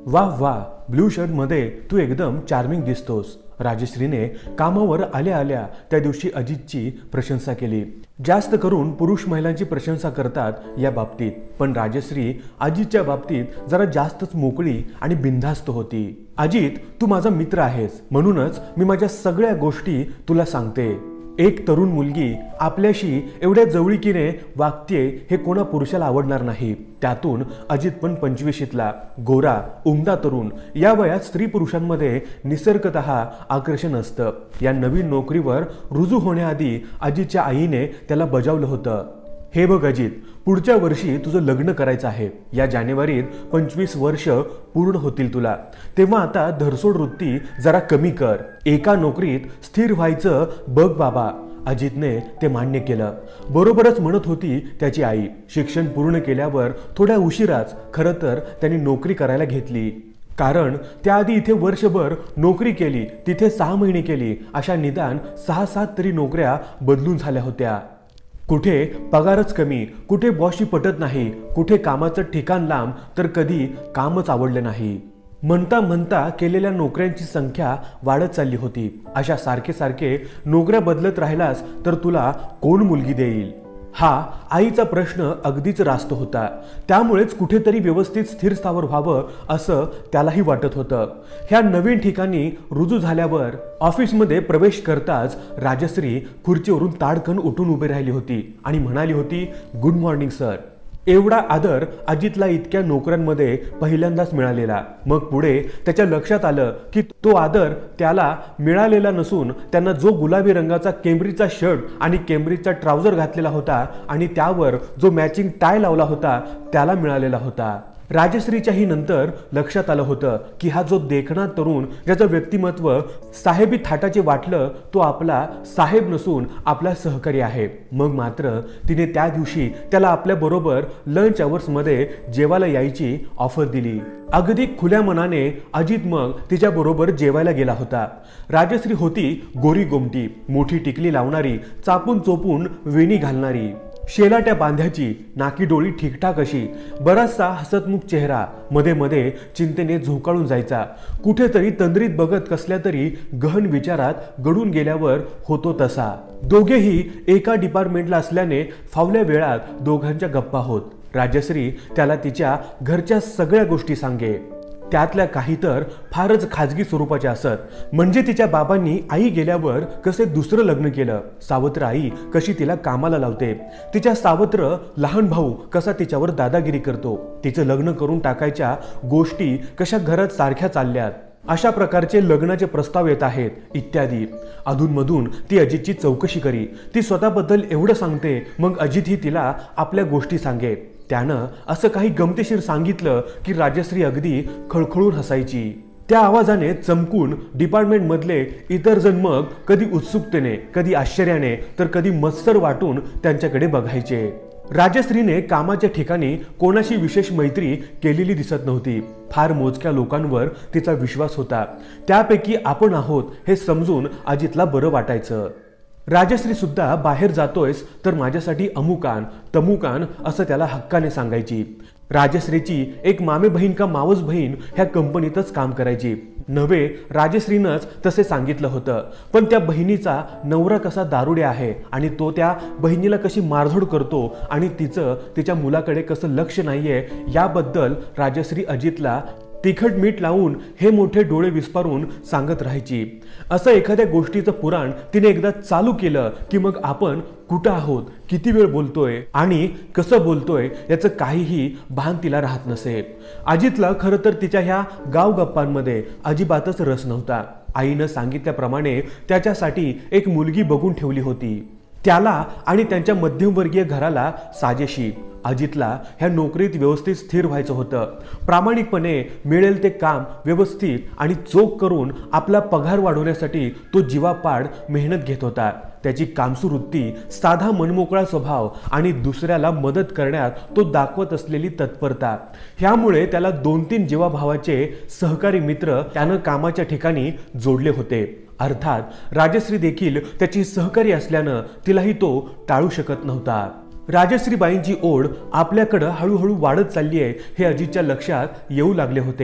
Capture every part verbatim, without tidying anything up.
वाह वाह, blue shirt मध्ये तू एकदम चार्मिंग दिसतोस। राजश्रीने कामावर आल्या आल्या त्या दिवशी अजितची प्रशंसा केली। जास्त करून पुरुष महिलांची प्रशंसा करतात या बाबतीत, पण राजश्री अजितच्या बाबतीत जरा जास्तच मोकळी आणि बिनधास्त होती। अजित, तू माझा मित्र आहेस, म्हणूनच मी माझ्या सगळ्या गोष्टी तुला सांगते। एक तरुण मुलगी आपल्याशी एवढ्या जवळीकीने वागते हे कोणा पुरुषाला आवडणार नाही। त्यातून अजित पण पंचवीशीतला गोरा उमदा तरुण। या वयात स्त्री पुरुषांमध्ये निसर्गतः आकर्षण असतं। या नवीन नोकरीवर रुजू होण्याआधी अजितच्या आईने त्याला बजावलं होतं, हे बघ अजित, पुढच्या वर्षी तुझं लग्न करायचं आहे। या जानेवारीत पंचवीस वर्ष पूर्ण होतील तुला, तेव्हा आता धरसोड वृत्ती जरा कमी कर। एका नोकरीत स्थिर व्हायचं बघ बाबा। अजितने ते मान्य केलं। बरोबरच म्हणत होती त्याची आई। शिक्षण पूर्ण केल्यावर थोड्या उशिराच खरं तर त्यांनी नोकरी करायला घेतली, कारण त्याआधी इथे वर्षभर नोकरी केली, तिथे सहा महिने केली, अशा निदान सहा सात तरी नोकऱ्या बदलून झाल्या होत्या। कुठे पगारच कमी, कुठे बॉसशी पटत नाही, कुठे कामाचं ठिकाण लांब, तर कधी कामच आवडलं नाही। म्हणता म्हणता केलेल्या नोकऱ्यांची संख्या वाढत चालली होती। अशा सारखे सारखे नोकऱ्या बदलत राहिलास तर तुला कोण मुलगी देईल, हा आईचा प्रश्न अगदीच रास्त होता। त्यामुळेच कुठेतरी व्यवस्थित स्थिर स्थावर व्हावं असं त्यालाही वाटत होतं। ह्या नवीन ठिकाणी रुजू झाल्यावर ऑफिसमध्ये प्रवेश करताच राजश्री खुर्चीवरून ताडकन उठून उभी राहिली होती आणि म्हणाली होती, गुड मॉर्निंग सर। एवढा आदर अजितला इतक्या नोकऱ्यांमध्ये पहिल्यांदाच मिळालेला। मग पुढे त्याच्या लक्षात आलं की तो आदर त्याला मिळालेला नसून त्यांना जो गुलाबी रंगाचा केम्ब्रिजचा शर्ट आणि केम्ब्रिजचा ट्राउझर घातलेला होता आणि त्यावर जो मॅचिंग टाय लावला होता त्याला मिळालेला होता। राजश्रीच्याही नंतर लक्षात आलं होतं की हा जो देखणा तरुण, ज्याचं व्यक्तिमत्व साहेबी थाटाचे वाटलं, तो आपला साहेब नसून आपला सहकारी आहे। मग मात्र तिने त्या दिवशी त्याला आपल्या बरोबर लंच अवर्स मध्ये जेवायला यायची ऑफर दिली। अगदी खुल्या मनाने अजित मग तिच्या बरोबर जेवायला गेला होता। राजश्री होती गोरी गोमटी, मोठी टिकली लावणारी, चापून चोपून वेणी घालणारी, शेलाट्या बांध्याची, नाकी डोळी ठीकठाक अशी, बराचसा हसतमुख चेहरा, मध्ये मध्ये चिंतेने झोकाळून जायचा। कुठेतरी तंद्रीत बघत कसल्या तरी गहन विचारात गडून गेल्यावर होतो तसा। दोघेही एका डिपार्टमेंटला असल्याने फावल्या वेळात दोघांच्या गप्पा होत। राजश्री त्याला तिच्या घरच्या सगळ्या गोष्टी सांगे, त्यातल्या काही तर फारच खाजगी स्वरूपाच्या असत। म्हणजे तिच्या बाबांनी आई गेल्यावर कसे दुसरं लग्न केलं, सावत्र आई कशी तिला कामाला लावते, तिच्या सावत्र लहान भाऊ कसा तिच्यावर दादागिरी करतो, तिचं लग्न करून टाकायच्या गोष्टी कशा घरात सारख्या चालल्यात, अशा प्रकारचे लग्नाचे प्रस्ताव येत आहेत इत्यादी। अधूनमधून ती अजितची चौकशी करी। ती स्वतःबद्दल एवढं सांगते, मग अजितही तिला आपल्या गोष्टी सांगे। त्यानं असं काही गमतीशीर सांगितलं की राजश्री अगदी खळखळून हसायची। त्या आवाजाने चमकून डिपार्टमेंट मधले इतर जण मग कधी उत्सुकतेने, कधी आश्चर्याने, तर कधी मत्सर वाटून त्यांच्याकडे बघायचे। राजश्रीने कामाच्या ठिकाणी कोणाशी विशेष मैत्री केलेली दिसत नव्हती। फार मोजक्या लोकांवर तिचा विश्वास होता, त्यापैकी आपण आहोत हे समजून अजितला बरं वाटायचं। राजश्री सुद्धा बाहेर जातोयस तर माझ्यासाठी अमुकान तमुकान असं त्याला हक्काने सांगायची। राजश्रीची एक मामे बहीण का मावस बहीण ह्या कंपनीतच काम करायची। नव्हे, राजश्रीनंच तसे सांगितलं होतं, पण त्या बहिणीचा नवरा कसा दारुड्या आहे आणि तो त्या बहिणीला कशी मारझोड करतो आणि तिचं तिच्या मुलाकडे कसं लक्ष नाहीये याबद्दल राजश्री अजितला तिखट मीठ लावून हे मोठे डोळे विस्पारून सांगत राहायची। असं एखाद्या गोष्टीचं पुराण तिने एकदा चालू केलं की मग आपण कुठं आहोत, किती वेळ बोलतोय आणि कसं बोलतोय याचं काहीही भान तिला राहत नसे। अजितला खरं तर तिच्या ह्या गाव गप्पांमध्ये अजिबातच रस नव्हता। आईनं सांगितल्याप्रमाणे त्याच्यासाठी एक मुलगी बघून ठेवली होती, त्याला आणि त्यांच्या मध्यमवर्गीय घराला साजेशी। अजितला ह्या नोकरीत व्यवस्थित स्थिर व्हायचं होतं। प्रामाणिकपणे मिळेल ते काम व्यवस्थित आणि चोख करून आपला पगार वाढवण्यासाठी तो जीवापाड मेहनत घेत होता। त्याची कामसू वृत्ती, साधा मनमोकळा स्वभाव आणि दुसऱ्याला मदत करण्यात तो दाखवत असलेली तत्परता, ह्यामुळे त्याला दोन तीन जीवाभावाचे सहकारी मित्र त्यानं कामाच्या ठिकाणी जोडले होते। अर्थात राजश्री देखील त्याची सहकारी असल्यानं तिलाही तो टाळू शकत नव्हता। राजश्रीबाईंची ओढ आपल्याकडे हळूहळू वाढत चालली आहे हे अजितच्या लक्षात येऊ लागले होते।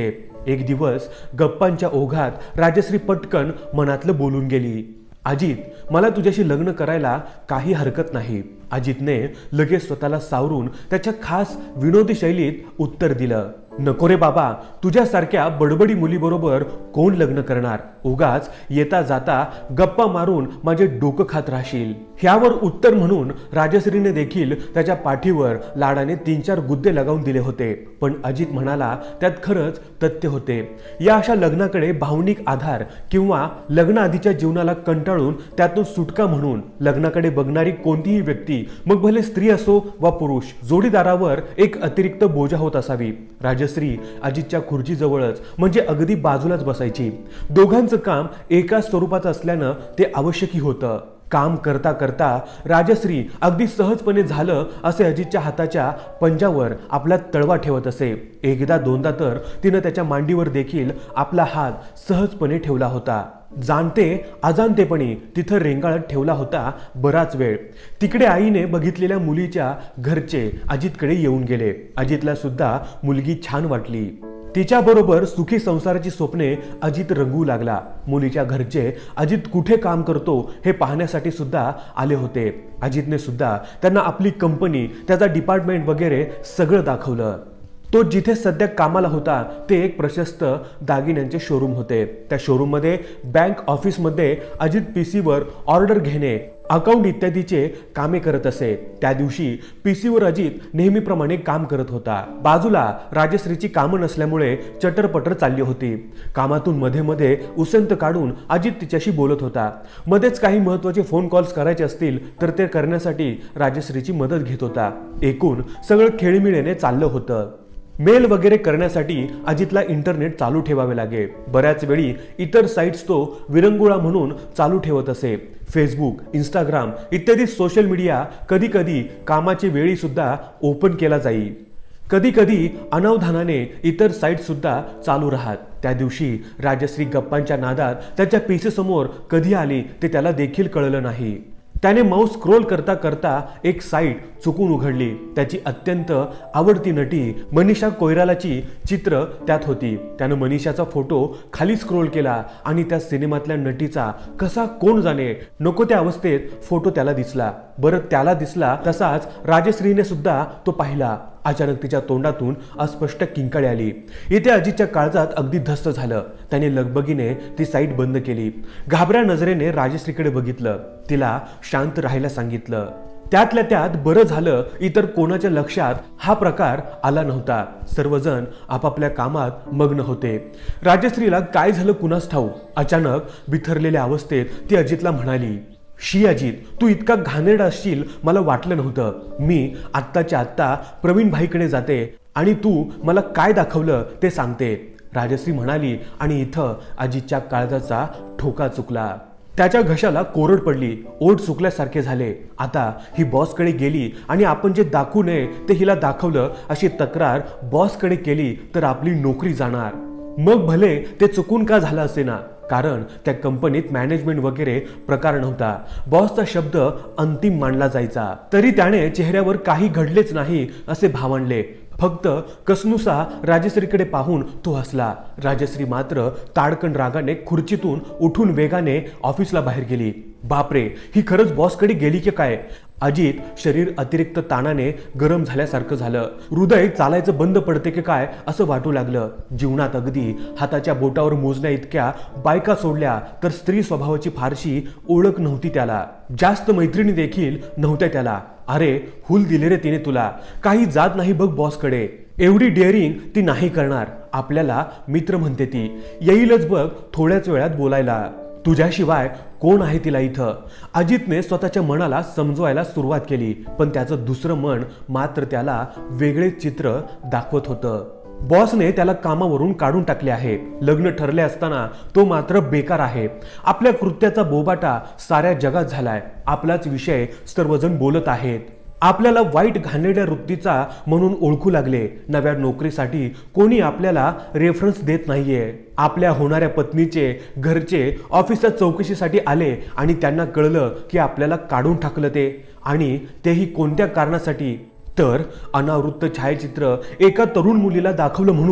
एक दिवस गप्पांच्या ओघात राजश्री पटकन मनातलं बोलून गेली, अजित मला तुझ्याशी लग्न करायला काही हरकत नाही. अजितने लगेच स्वतःला सावरून त्याच्या खास विनोदी शैलीत उत्तर दिलं, नको रे बाबा, तुझ्यासारख्या बडबडी मुलीबरोबर कोण लग्न करणार, उगाच येता जाता गप्पा मारून माझे डोकं खात राहशील. ह्यावर उत्तर म्हणून राजश्रीने देखील त्याच्या पाठीवर लाडाने तीन चार गुद्दे लगावून दिले होते. पण अजित म्हणाला त्यात खरंच तथ्य होते. या अशा लग्नाकडे भावनिक आधार किंवा लग्नाआधीच्या जीवनाला कंटाळून त्यातून सुटका म्हणून लग्नाकडे बघणारी कोणतीही व्यक्ती, मग भले स्त्री असो वा पुरुष, जोडीदारावर एक अतिरिक्त बोजा होत असावी. राजश्री अजितच्या खुर्चीजवळच म्हणजे अगदी बाजूलाच बसायची. दोघांचं काम एकाच स्वरूपाचं असल्यानं ते आवश्यकही होतं. काम करता करता राजश्री अगदी सहजपणे झालं असे अजितच्या हाताच्या पंजावर आपला तळवा ठेवत असे. एकदा दोनदा तर तिनं त्याच्या मांडीवर देखील आपला हात सहजपणे ठेवला होता. जाणते अजाणतेपणी तिथं रेंगाळत ठेवला होता बराच वेळ. तिकडे आईने बघितलेल्या मुलीच्या घरचे अजितकडे येऊन गेले. अजितला सुद्धा मुलगी छान वाटली. तिच्याबरोबर सुखी संसाराची स्वप्ने अजित रंगू लागला. मुलीच्या घरचे अजित कुठे काम करतो हे पाहण्यासाठी सुद्धा आले होते. अजितने सुद्धा त्यांना आपली कंपनी, त्याचा डिपार्टमेंट वगैरे सगळं दाखवलं. तो जिथे सध्या कामाला होता ते एक प्रशस्त दागिन्यांचे शोरूम होते. त्या शोरूम मध्ये बँक ऑफिसमध्ये अजित पीसीवर ऑर्डर घेणे, अकाउंट इत्यादीचे कामे करत असे. त्या दिवशी पीसीवर अजित नेहमीप्रमाणे काम करत होता. बाजूला राजश्रीची कामं नसल्यामुळे चटरपटर चालली होती. कामातून मध्ये मध्ये उसंत काढून अजित तिच्याशी बोलत होता. मध्येच काही महत्त्वाचे फोन कॉल्स करायचे असतील तर ते करण्यासाठी राजश्रीची मदत घेत होता. एकूण सगळं खेळीमेळीने चाललं होतं. मेल वगैरे करण्यासाठी अजितला इंटरनेट चालू ठेवावे लागे. बऱ्याच वेळी इतर साइट्स तो विरंगुळा म्हणून चालू ठेवत असे. फेसबुक, इंस्टाग्राम इत्यादी सोशल मीडिया कधी कधी कामाची वेळी सुद्धा ओपन केला जाई. कधी कधी अनावधानाने इतर साइट सुद्धा चालू राहत. त्या दिवशी राजश्री गप्पांच्या नादात त्याच्या पीसी समोर कधी आली ते त्याला देखील कळलं नाही. त्याने माऊस स्क्रोल करता करता एक साइट चुकून उघडली. त्याची अत्यंत आवडती नटी मनीषा कोयरालाची चित्र त्यात होती. त्यानं मनीषाचा फोटो खाली स्क्रोल केला आणि त्या सिनेमातल्या नटीचा कसा कोण जाणे नको त्या अवस्थेत फोटो त्याला दिसला. बरं, त्याला दिसला तसाच राजश्रीने सुद्धा तो पाहिला. अचानक तिच्या तोंडातून अस्पष्ट किंकाळी आली. इथे अजितच्या काळजात अगदी धस्त झालं. त्याने लगबगीने ती साईट बंद केली. घाबऱ्या नजरेने राजश्रीकडे बघितलं. तिला शांत राहायला सांगितलं. त्यातल्या त्यात बरं झालं इतर कोणाच्या लक्षात हा प्रकार आला नव्हता. सर्वजण आपापल्या कामात मग्न होते. राजश्रीला काय झालं कुणास ठाऊक. अचानक बिथरलेल्या अवस्थेत ती अजितला म्हणाली, शी अजित, तू इतका घाणेरडा असशील मला वाटलं नव्हतं. मी आत्ताच्या आत्ता प्रवीण भाईकडे जाते आणि तू मला काय दाखवलं ते सांगते. राजश्री म्हणाली आणि इथं अजितच्या काळजाचा ठोका चुकला. त्याच्या घशाला कोरड पडली. ओठ सुकल्यासारखे झाले. आता ही बॉसकडे गेली आणि आपण जे दाखवू नये ते हिला दाखवलं अशी तक्रार बॉसकडे केली तर आपली नोकरी जाणार. मग भले ते चुकून का झालं असे ना, कारण त्या कंपनीत मॅनेजमेंट वगैरे प्रकार नव्हता. बॉसचा शब्द अंतिम मानला जायचा. तरी त्याने चेहऱ्यावर काही घडलेच नाही असे भावंडले. फक्त कसनुसा राजश्रीकडे पाहून तो हसला. राजश्री मात्र ताडकन रागाने खुर्चीतून उठून वेगाने ऑफिसला बाहेर गेली. बापरे, ही खरंच बॉसकडे गेली की काय. अजित शरीर अतिरिक्त ताणाने गरम झाल्यासारखं झालं. हृदय चालायचं बंद पडते की काय असं वाटू लागलं. जीवनात अगदी हाताच्या बोटावर मोजण्या इतक्या बायका सोडल्या तर स्त्री स्वभावाची फारशी ओळख नव्हती त्याला. जास्त मैत्रिणी देखील नव्हत्या त्याला. अरे हुल दिले रे तिने तुला. काही जात नाही बघ बॉसकडे. एवढी डेअरिंग ती नाही करणार. आपल्याला मित्र म्हणते ती. येईलच बघ थोड्याच वेळात बोलायला. तुझ्याशिवाय कोण आहे तिला इथं. अजितने स्वतःच्या मनाला समजवायला सुरुवात केली. पण त्याचं दुसरं मन मात्र त्याला वेगळे चित्र दाखवत होतं. बॉसने त्याला कामावरून काढून टाकले आहे. लग्न ठरले असताना तो मात्र बेकार आहे. आपल्या कृत्याचा बोबाटा साऱ्या जगात झालाय. आपलाच विषय सर्वजण बोलत आहेत. आपल्याला वाईट घाणेरड्या वृत्तीचा म्हणून ओळखू लागले. नव्या नोकरीसाठी कोणी आपल्याला रेफरन्स देत नाहीये. आपल्या होणाऱ्या पत्नीचे घरचे ऑफिसच्या चौकशीसाठी आले आणि त्यांना कळलं की आपल्याला काढून टाकलं ते, आणि तेही कोणत्या कारणासाठी तर अनावृत्त छायाचित्र एका तरुण मुलीला दाखवलं म्हणून.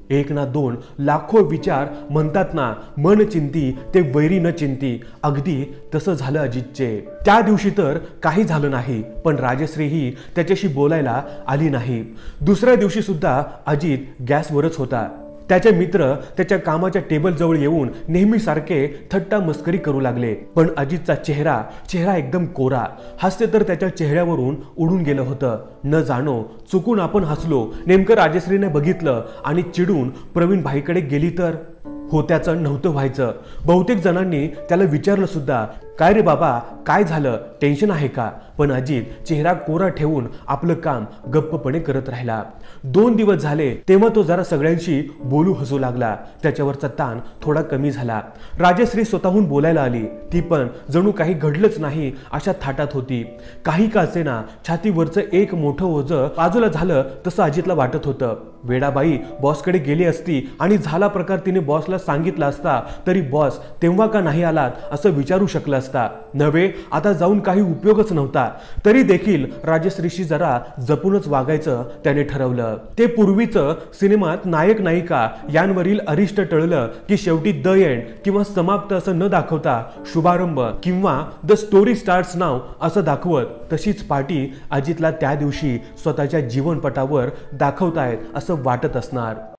एक ना दोन लाखो विचार, म्हणतात ना मन चिंती ते वैरी न चिंती, अगदी तसं झालं अजितचे. त्या दिवशी तर काही झालं नाही, पण राजश्री ही त्याच्याशी बोलायला आली नाही. दुसऱ्या दिवशी सुद्धा अजित गॅसवरच होता. त्याचे मित्र त्याच्या कामाच्या टेबल जवळ येऊन नेहमीसारखे थट्टा मस्करी करू लागले, पण अजितचा चेहरा चेहरा एकदम कोरा. हास्य तर त्याच्या चेहऱ्यावरून उडून गेलं होतं. न जाणो चुकून आपण हसलो, नेमकं राजश्रीने बघितलं आणि चिडून प्रवीण भाईकडे गेली तर होत्याचं नव्हतं व्हायचं. बहुतेक जणांनी त्याला विचारलं सुद्धा, काय रे बाबा, काय झालं, टेन्शन आहे का? पण अजित चेहरा कोरा ठेवून आपलं काम गप्पपणे करत राहिला. दोन दिवस झाले तेव्हा तो जरा सगळ्यांशी बोलू हसू लागला. त्याच्यावरचा ताण थोडा कमी झाला. राजश्री स्वतःहून बोलायला आली. ती पण जणू काही घडलंच नाही अशा थाटात होती. काही का असेना छातीवरचं एक मोठं ओझं बाजूला झालं तसं अजितला वाटत होतं. वेडाबाई बॉसकडे गेली असती आणि झाला प्रकार तिने बॉसला सांगितला असता तरी बॉस तेव्हा का नाही आलात असं विचारू शकला असता. नव्हे, आता जाऊन काही उपयोगच नव्हता. तरी देखील राजश्रीशी जरा जपूनच वागायचं त्याने ठरवलं. ते पूर्वीचं सिनेमात नायक नायिका यांवरील अरिष्ट टळलं की शेवटी द एंड किंवा समाप्त असं न दाखवता शुभारंभ किंवा द स्टोरी स्टार्ट्स नाव असं दाखवत तशीच पार्टी अजितला त्या दिवशी स्वतःच्या जीवनपटावर दाखवतायत असं वाटत असणार.